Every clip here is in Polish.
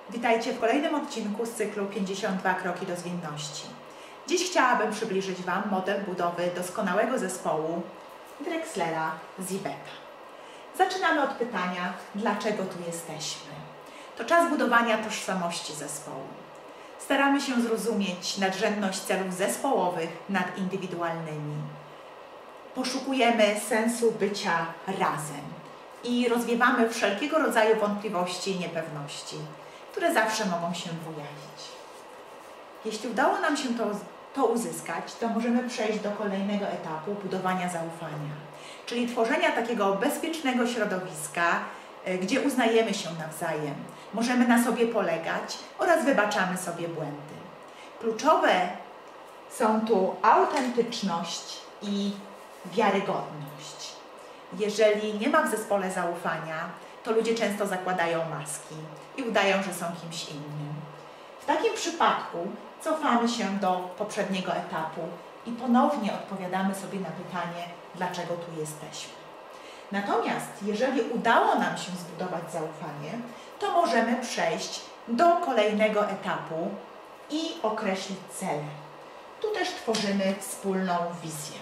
Witajcie w kolejnym odcinku z cyklu 52 kroki do zwinności. Dziś chciałabym przybliżyć Wam model budowy doskonałego zespołu Drexlera z eBeta. Zaczynamy od pytania, dlaczego tu jesteśmy? To czas budowania tożsamości zespołu. Staramy się zrozumieć nadrzędność celów zespołowych nad indywidualnymi. Poszukujemy sensu bycia razem i rozwiewamy wszelkiego rodzaju wątpliwości i niepewności, które zawsze mogą się pojawić. Jeśli udało nam się to uzyskać, to możemy przejść do kolejnego etapu budowania zaufania, czyli tworzenia takiego bezpiecznego środowiska, gdzie uznajemy się nawzajem, możemy na sobie polegać oraz wybaczamy sobie błędy. Kluczowe są tu autentyczność i wiarygodność. Jeżeli nie ma w zespole zaufania, to ludzie często zakładają maski i udają, że są kimś innym. W takim przypadku cofamy się do poprzedniego etapu i ponownie odpowiadamy sobie na pytanie, dlaczego tu jesteśmy. Natomiast jeżeli udało nam się zbudować zaufanie, to możemy przejść do kolejnego etapu i określić cele. Tu też tworzymy wspólną wizję.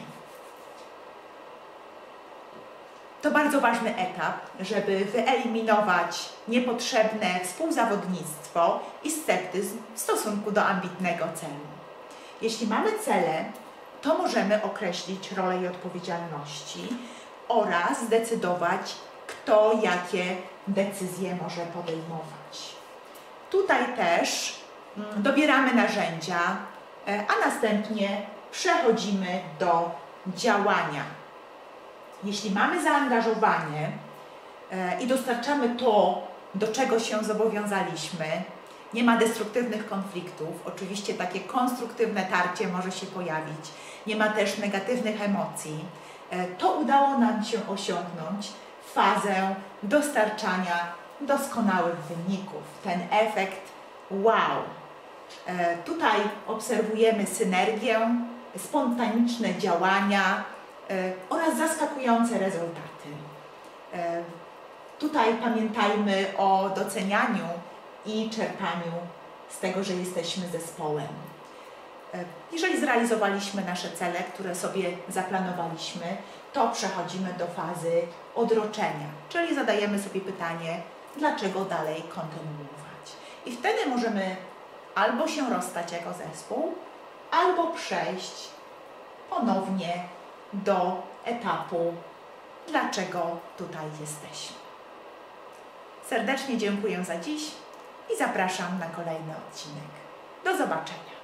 To bardzo ważny etap, żeby wyeliminować niepotrzebne współzawodnictwo i sceptyzm w stosunku do ambitnego celu. Jeśli mamy cele, to możemy określić rolę i odpowiedzialności oraz zdecydować, kto jakie decyzje może podejmować. Tutaj też dobieramy narzędzia, a następnie przechodzimy do działania. Jeśli mamy zaangażowanie i dostarczamy to, do czego się zobowiązaliśmy, nie ma destruktywnych konfliktów, oczywiście takie konstruktywne tarcie może się pojawić, nie ma też negatywnych emocji, to udało nam się osiągnąć fazę dostarczania doskonałych wyników, ten efekt wow. Tutaj obserwujemy synergię, spontaniczne działania oraz zaskakujące rezultaty. Tutaj pamiętajmy o docenianiu i czerpaniu z tego, że jesteśmy zespołem. Jeżeli zrealizowaliśmy nasze cele, które sobie zaplanowaliśmy, to przechodzimy do fazy odroczenia, czyli zadajemy sobie pytanie, dlaczego dalej kontynuować. I wtedy możemy albo się rozstać jako zespół, albo przejść ponownie do etapu, dlaczego tutaj jesteśmy. Serdecznie dziękuję za dziś i zapraszam na kolejny odcinek. Do zobaczenia.